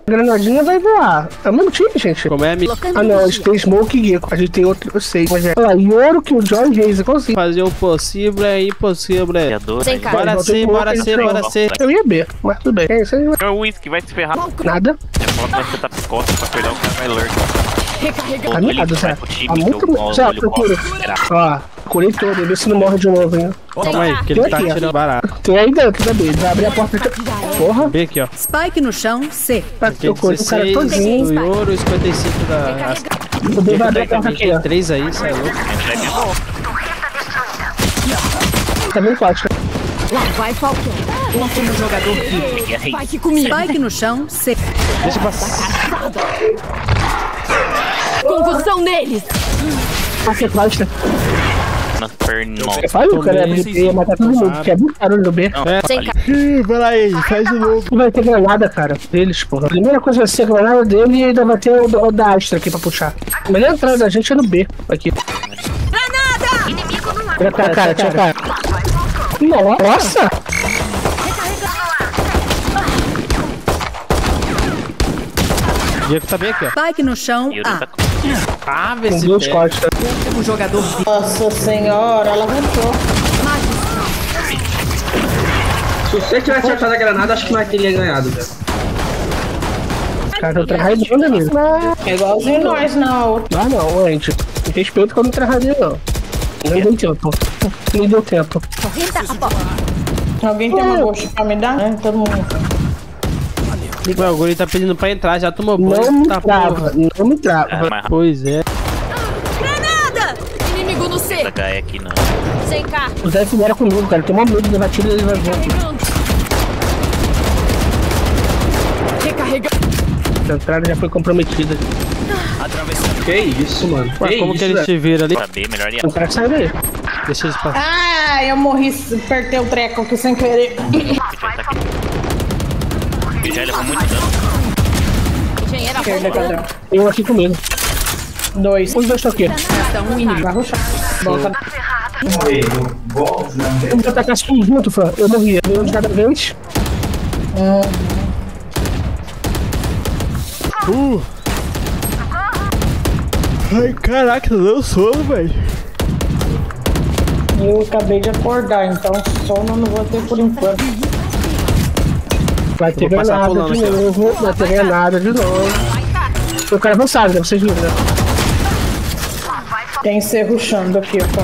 Granadinha vai voar. É o mesmo time, gente. Como é, amigo? Ah, não. A gente tem Smoke e Gecko. A gente tem outro, eu sei. Mas é. Olha lá, Yoro, Killjoy e Raze. Qual assim? Fazer o possível é impossível. Sem cara. Bora ser, bora ser, bora ser. Eu ia B, mas tudo bem. É isso aí. É o Whisky, vai se ferrar. Nada. Eu falo que vai ser as costas pra perder o cara vai lurk. Tá nada, Zé. Tá muito... Zé, procura. Ó, curei todo. Vê se não morre de novo, hein. Calma aí, que ele tá Aqui, ó. tirando barato. Tem aí dentro da B. Vai abrir a porta aqui. Porra. Vem aqui, ó. Spike no chão, C. Aqui, Eu curei o cara 16 todinho. do Yoro, 55 da... O B vai abrir a porta aqui, ó. 3 aí, sai louco. Tá bem forte. Lá vai Falcão. Último jogador vivo. Spike comigo. Spike no chão, C. Deixa eu passar. Concussão neles. Aqui, Costa. Na perna. Eu falei, o cara ia matar todo mundo. Que é muito barulho do B. Sem cara. Vai lá aí, faz de novo. Não vai ter granada, cara, deles, porra. A primeira coisa vai ser a granada dele e ainda vai ter o da Astra aqui pra puxar. A melhor entrada da gente é no B, aqui. Granada! Inimigo no ar. Tira cara, tira cara. Nossa! Diego tá bem aqui, ó. Spike no chão, A. Ah, vê Com se duas pega. costas. Último jogador vivo. Nossa senhora, ela aguentou. Se você tivesse acertado a granada, acho que nós teria ganhado, velho. Cara, eu trabalhei ainda mesmo. É igualzinho nós, não. Ah, não, gente. Respeito quando eu trabalhei, não. Não deu tempo. Não deu tempo. Corrida a porta. Alguém tem uma gosto pra me dar? É, todo mundo. Ué, o guri tá pedindo pra entrar, já tomou banho. Não me tá trava, não me trava. Mais rápido. Pois é. Granada! Inimigo no C. Essa gaia aqui não. Sem cá. O Zé fizeram comigo, cara. Tem uma medo de levar tiro e ele vai ver. Carregando. Recarregando. A entrada já foi comprometida. Que isso, mano. Ué, como que eles te viram ali? Pra B, melhor ir. O cara saiu daí. Deixa eles passar. Ah, eu morri, apertei o treco aqui sem querer. Ele já levou muito dano. Engenheiro a Esquerda, porta. cadê? Tem um aqui comigo. 2. Os dois estão aqui. Resta um inimigo. Vai ruxar. Volta. Vamos atacar tudo junto, Fran. Eu morri. Eu de cada vez. Ai, caraca, não sono, velho. Eu acabei de acordar, então sono eu não vou ter por enquanto. Vai ter vou passar granada pulando de aqui, ó. novo. Vai ter granada de novo. O cara avançado, né? Vocês viram, né? Tem C ruxando aqui, ó.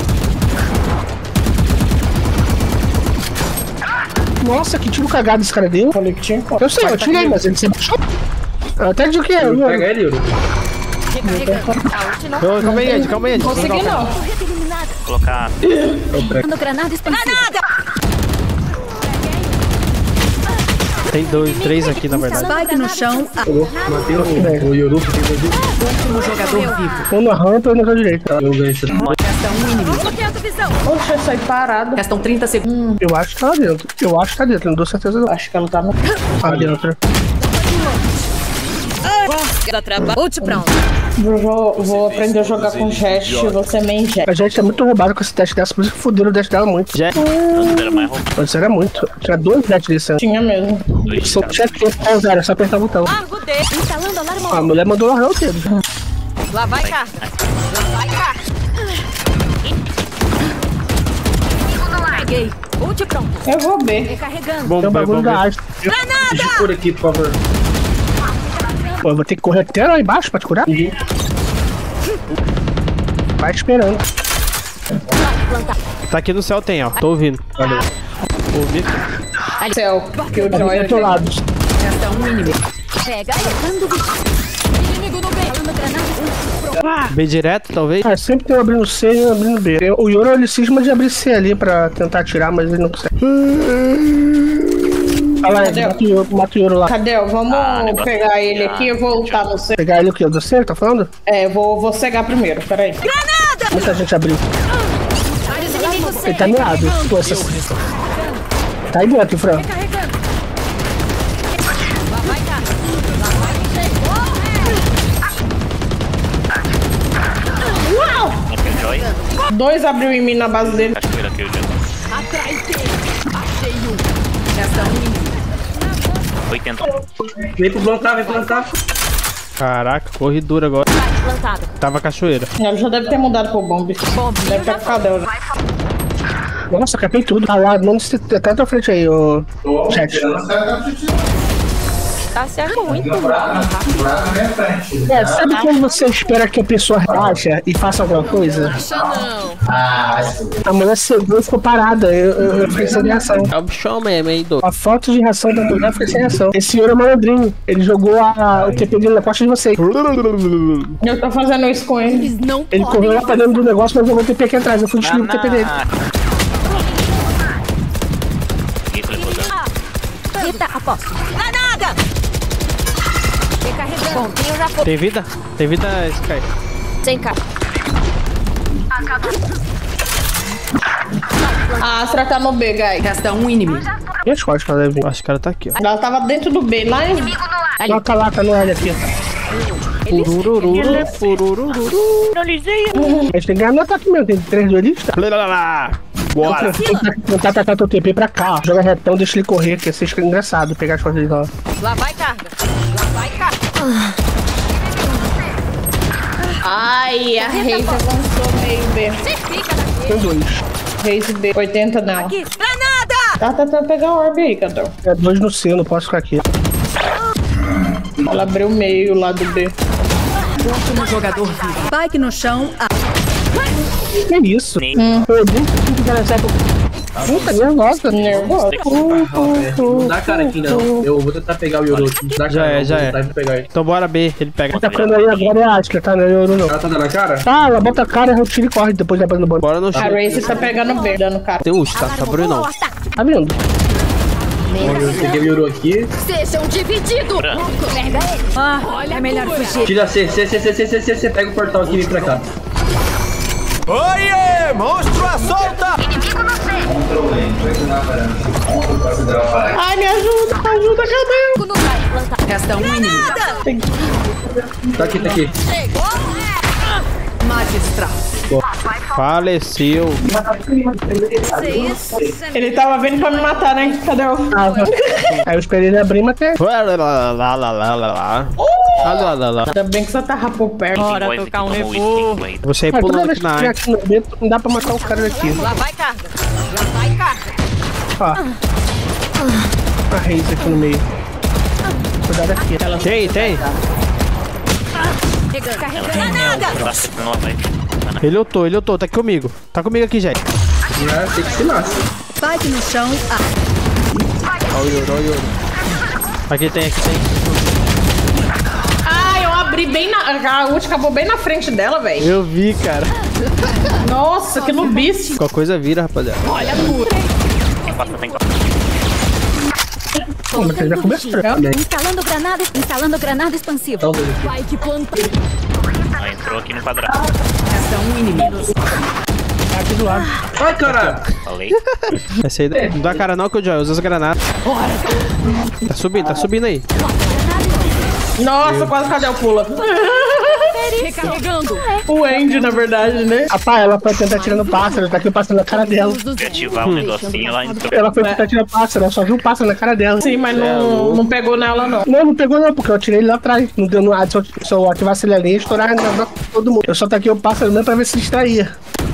Nossa, que tiro cagado esse cara deu. Falei que tinha. Eu sei, eu tirei, mas ele sempre achou. Eu até digo que é. Pega ele, Yuri. Recarregando. A ult não. Calma aí, Ed, calma aí, Ed. Não consegui não. Corrida eliminada. Colocar. Dando granada expansiva. Granada! Tem 3 aqui, na verdade. Spike no chão, A. Matei o Yoru que tem dois. Último jogador vivo. Um na rampa e um na direita. Eu ganhei esse. Resta um inimigo. Bloqueando visão. Oxe, eu saí parado. Restam 30 segundos. Eu acho que tá lá dentro. Eu acho que tá dentro, não dou certeza não. Acho que ela tá no. Tá dentro. Da trabalho. Ult pronto. Vou aprender a jogar com Jet, você main Jet. A gente é muito roubado com esse teste dessa, por isso que fuderam o teste dela muito. Já. Não era mais roupa. Isso era muito. Tinha 2 testes desse ano. Tinha mesmo. Se eu tinha que pausar, era só apertar o botão. Largo D. Instalando alarme. A mulher mandou largar o dedo. Lá vai cá. Lá vai cá. Peguei. Ult pronto. Eu vou B. Recarregando. Bom, Tem um bagulho da Astra. Deixa eu por aqui, por favor. Pô, eu vou ter que correr até lá embaixo pra te curar. Vai esperando. Tá aqui no céu, tem, ó. Tô ouvindo. Valeu. Ouvi. Céu, que o Joy Do teu lado. Resta um inimigo. Pega. Dando visão. Inimigo no B. Dando granada. B direto, talvez. Ah, sempre tem um abrindo C e um abrindo B. O Yoro ele cisma de abrir C ali pra tentar atirar, mas ele não consegue. Olha lá, Ed, mata o Yoro lá. Cadê? Vamos pegar ele aqui e voltar no C. Pegar ele o quê? Do C, tá falando? É, eu vou cegar primeiro, peraí. Muita gente abriu. Vários inimigos C. Ele tá meado. Pô, essa... Tá aí dentro, Fran. Recarregando. Lá vai cá. Lá vai. Aqui o Joy. 2 abriu em mim na base dele. Acho que era aqui o Joy. Atrás dele. Achei um. Resta um inimigo. 80. Vem pro plantar, vem pro plantar. Caraca, corri duro agora. Plantada. Tava cachoeira. Ela já deve ter mudado pro bomb. Deve ter ficado dela. Nossa, capei tudo. Tá lá, mano, você tá na tua frente aí, ô. Chat. Tá certo muito. É, sabe quando você espera que a pessoa relaxa e faça alguma coisa? A mulher cegou e ficou parada. Eu fiquei sem reação. É o bichão mesmo, hein, do. A falta de reação da mulher foi sem reação. Esse senhor é malandrinho. Ele jogou o TP dele na costa de vocês. Eu tô fazendo isso com ele. Eles não Ele correu lá pra dentro do negócio, mas jogou o TP aqui atrás. Eu fui destruir o TP dele. Rita, aposto. Granada! Recarregando. Pontinho já foi. Tem vida? Tem vida, Sky. Sem cá. A Astra tá no B, guys. Resta um inimigo. E as costas que ela deve vir? Acho que ela tá aqui, ó. Ela tava dentro do B, lá em... Ela tá lá, tá no L aqui. Purururu, purururu. A gente tem que ganhar no ataque mesmo. Tem 3 duelistas. Bora. Tentar atacar teu TP pra cá, ó. Joga retão, deixa ele correr, que assim fica engraçado pegar as costas dele lá. Lá vai carga. Lá vai carga. Ai, a Reis avançou meio B. Você fica daqui. Tem 2. Reis B, 80 não. Aqui. Granada! Tá tentando pegar o orb aí, Cadê? É 2 no C, eu não posso ficar aqui. Ela abriu o meio lá do B. Último jogador vivo. Spike no chão. Que isso? Eu nem que cara certo. Puta, nervosa. Nervosa. Não dá cara aqui não. Eu vou tentar pegar o Yoru. Não dá Já cara, é, não. já Vou é. tentar pegar ele. Então bora B, ele pega. Tá ficando aí agora é a Astra, tá? Não é Yoru, não. Ela tá dando a cara? Tá, ela bota a cara, erra o tiro e corre depois da banda no banco. Bora no A chão. Reis tá pegando B, dando cara. Tem ult, tá? Tá abrindo não. Tá vindo? Eu peguei o Yoru aqui. Sejam divididos. Pega ele. Ah, é melhor fugir. Tira C. Pega o portal aqui e vem pra cá. Oiê! Monstro à solta! Ai, me ajuda, cadê? No vai plantar. Resta um inimigo. Tá aqui. Chegou. Magistral. Faleceu. Ele tava vindo pra me matar, né? Cadê o... Aí eu esperei ele abrir, mas até. Ainda bem que você tá rapou perto. Vou sair Toda pulando vez aqui que na tiver área. aqui no B, não dá pra matar o cara daqui. Lá vai carga. Lá vai carga. Ó. A Reis aqui no meio. Cuidado aqui. Tem. Carregando. Granada! Ele ultou, tá aqui comigo. Tá comigo aqui, gente. Tem que se lascar. Spike no chão. Ó o Yoru. Aqui tem. Ai, eu abri bem na... A ult acabou bem na frente dela, velho. Eu vi, cara. Nossa, que nubice. Qualquer coisa vira, rapaziada. Olha a cura. Pô, mas ele já começou. Instalando granada expansiva. Vai que planta. Entrou aqui no quadrado. Resta um inimigo. Tá aqui do lado. Ai, caralho. Falei. Essa aí não dá cara não que o Joy usa as granadas. Tá subindo aí. Nossa, quase cadê o pula? Recarregando. O Andy, na verdade, né? Rapaz, ela foi tentar tirando o pássaro, tá aqui o pássaro na cara dela. Se ativar um negocinho lá, entrou. Ela foi tentar tirar o pássaro, ela só viu o pássaro na cara dela. Sim, mas não pegou nela, não. Não pegou não, porque eu tirei ele lá atrás. Não deu no ar, se eu ativasse ele ali, ia estourar na todo mundo. Eu só taquei o pássaro mesmo pra ver se distraía.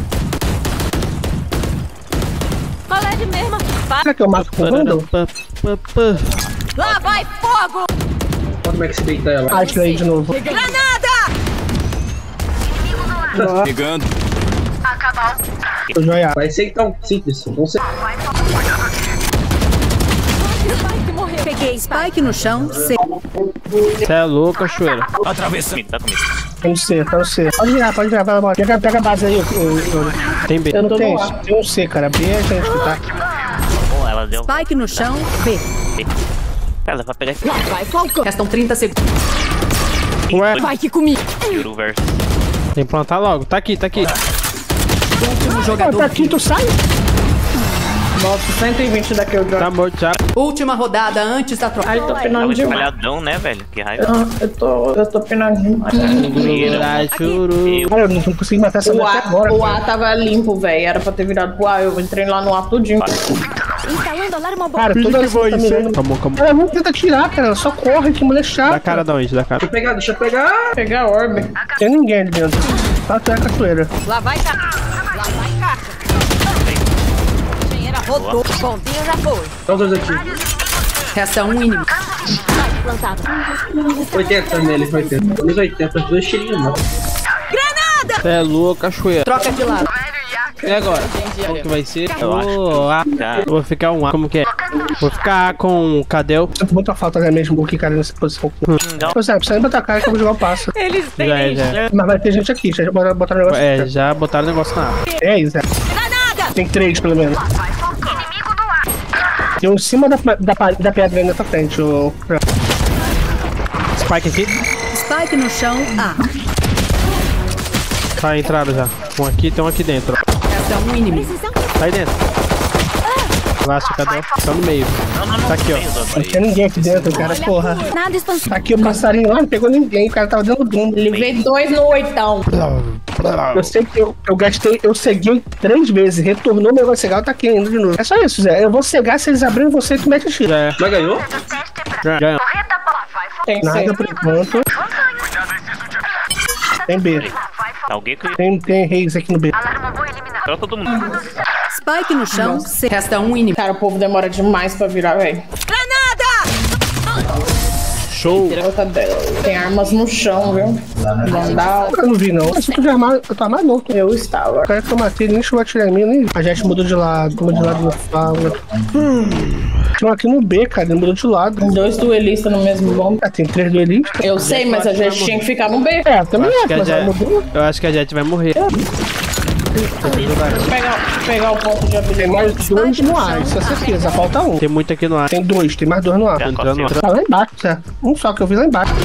Colete mesmo. Será que eu mato com o Vandal? Lá vai fogo. Olha como é que se deita ela. Ah, tirei aí de novo. Granada. Pegando. Tô joia. Vai ser então simples. Não sei. Spike morreu. Peguei Spike. Spike no chão. C. Você é louco, cachoeira. Atravessando. Tá comigo. Tá no C, tá no C. Pode virar, vai embora. Pega a base aí, Tem B. eu não tô tenho no isso. Tem um C, cara. B é gente, tá? Bom, ela deu. Spike no chão. B. Ela vai pegar aqui. Lá vai Falcão. Restam 30 segundos. Ué, Vai que comigo. Yoru versus. tem que plantar logo. Tá aqui. Último Ah, jogador tá aqui, tu sai? Nossa, 120 da Killjoy. Tá morto já. Última rodada antes da troca. Ai, tô pinando Tava demais. espalhadão, né, velho? Que raiva. Eu tô pinando demais. Cara, eu não consegui matar essa mulher até agora. O A tava limpo, velho. Era pra ter virado pro A. Eu entrei lá no A tudinho. Instalando alarma bomba. Cara, toda vez que tá mirando. Calma. Ela não tenta tirar, cara. Ela só corre, que mulher chata. Da cara da onde? Da cara. Deixa eu pegar. Pegar a orbe. Não tem ninguém ali dentro. Tá até a cachoeira. Lá vai caixa. Engenheira rodou. Pontinho já foi. Tá os dois aqui. Resta um inimigo. Plantado. 80 nele, 80. Menos 80, os dois tirinhos, mano. Você é louco, cachoeira. Troca de lado. E agora? Como que vai ser? Eu vou ficar um A. Como que é? Vou ficar A com o Cadel. Sinto muita falta da mesma book, cara, nessa posição. Pois é, precisa nem botar a cara que eu vou jogar o passo. Eles têm. Já. Mas vai ter gente aqui, já botaram o negócio É, aqui. já botaram o negócio na A. É isso, é. Tem 3, pelo menos. Tem um em cima da pedra aí nessa frente, o... Spike aqui. Spike no chão. A. Tá, entraram já. Um aqui, tem um aqui dentro. Resta um inimigo. Tá aí dentro. Laço, Cadel. Tá no meio. Tá aqui, ó. Não tinha ninguém aqui dentro, cara, porra. Nada expansão. Tá aqui o passarinho lá, não pegou ninguém, o cara tava dentro do mundo. Levei 2 no 8ão. Eu sei que eu ceguei 3 vezes, retornou o negócio cegar, eu taquei ainda de novo. É só isso, Zé. Eu vou cegar, se eles abrirem você, tu mete o tiro. Já é. Mas ganhou? Já. Tem que Nada ser. por enquanto. Tem B. Tá alguém que. Tem reis aqui no B. Tá todo mundo. Spike no chão. C. Resta um inimigo. Cara, o povo demora demais pra virar, velho. Show. Outra dela. Tem armas no chão, viu? Vandal. Eu não vi, não. Eu tô armado, eu tô armado, não. Eu estava. O cara que eu matei nem chegou a atirar em mim, nem. A gente mudou de lado, no fala. Tinha um aqui no B, cara, ele mudou de lado. 2 duelistas no mesmo bomb. Ah, tem 3 duelistas. Eu sei, mas a gente tinha que ficar no B. É, também Eu acho é, que a mas ela Jet- mudou. Eu acho que a Jet vai morrer. Pegar o ponto de Tem habilidade. mais 2 no A, isso é certeza. Falta um. Tem muito aqui no ar. Tem 2, tem mais 2 no A. Já entrando. conseguiu. Tá lá embaixo, certo? Um só que eu vi lá embaixo.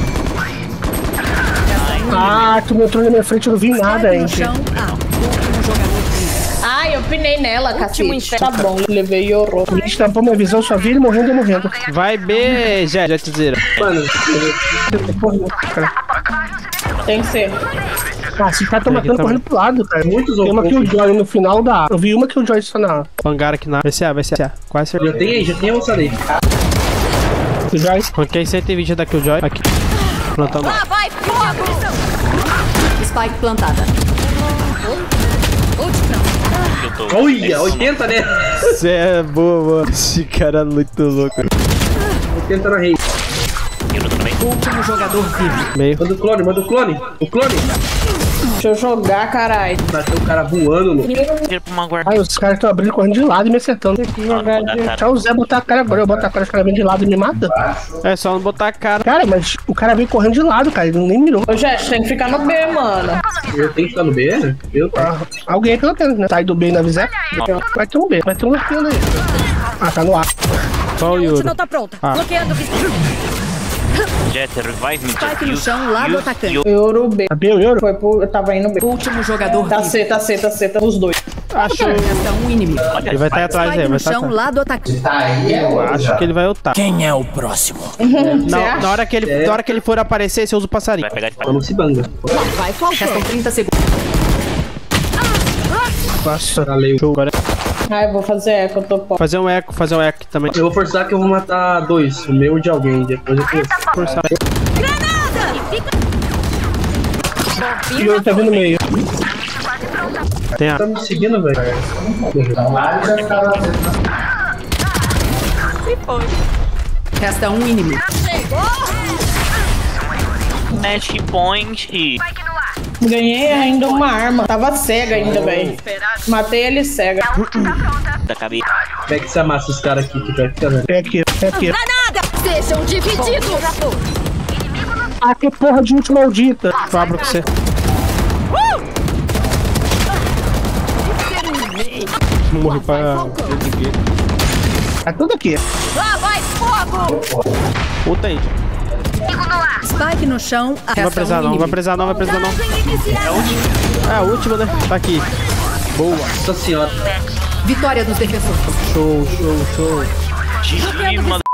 Ah, tu me entrou na minha frente, eu não vi nada, Spike no hein. chão. A. Último jogador. Ai, eu pinei nela, cacete. Tá bom, levei Yorô. Ele estampou minha visão, só vi ele morrendo e morrendo. Vai B, Jetzeira. Mano, Cara. Tem que ser. Ah, esse cara tá matando tá correndo pro lado, cara. Muitos Tem uma outros. Killjoy no final da A. Eu vi uma Killjoy só na A. Hangar aqui na. Vai ser A. Quase certeza. já tem avançado aí. Killjoy. Ranquei 120 da Killjoy. Aqui. Plantando. Lá vai fogo. Spike plantada. Eu tô. Olha, 80, né? Você é boa, mano. Esse cara é muito louco. 80 na rei. Eu também. Último jogador vivo. Meio. Manda o clone. O clone. Deixa eu jogar, caralho. Bateu o cara voando, mano. Tira pra uma guarda. Ai, os caras estão abrindo correndo de lado e me acertando. Jogar de... Deixa o Zé botar a cara agora. Eu boto a cara, os caras vêm de lado e me matam. É só não botar a cara. Cara, mas o cara veio correndo de lado, cara. Ele nem mirou. Ô, Jess, tem que ficar no B, mano. Eu tenho que ficar no B, né? Eu tá. Alguém pelo menos, né? Sai do B na visé. Vai ter um B. Vai ter um B aí. Ah, tá no A. Só o A Yuri. ult não tá pronta. Ah. Bloqueando. Jet, revive me. Spike no chão, lado atacante. Euro B. Tá B o Euro? Foi pro... Eu tava indo B. Último jogador Tá vivo. C, tá os dois. Achou. Resta um inimigo. Ele vai estar atrás aí, Spike vai no estar chão, atrás. lado atacante. Eu acho que ele vai ultar. Quem é o próximo? Na hora que ele for aparecer, você usa o passarinho. Vai pegar de Então não se banga. Vai fogo. Restam 30 segundos. Nossa. Valeu. Show. Agora Ah, eu vou fazer eco, eu tô pó. fazer um eco aqui também. Eu vou forçar que eu vou matar 2. O meu e de alguém. Depois eu penso. Forçar. E o Euro tá vindo no meio. Tem A. Tá me seguindo, velho. Resta um inimigo. match point. Ganhei ainda uma arma. Tava cega ainda, velho. Matei ele cega. Da cabeça. Pega essa massa, os caras aqui que vai ficar vendo. É aqui, é aqui. Sejam divididos. Ah, que porra de ult maldita. Fabro com você. Morri pra. Tá tudo aqui. Lá vai fogo. Puta aí. Spike no chão. Não vai precisar não, vai precisar não, vai precisar não. É a última, né? Tá aqui. Boa. Nossa senhora. Vitória dos defensores. Show, show, show. GG, mano.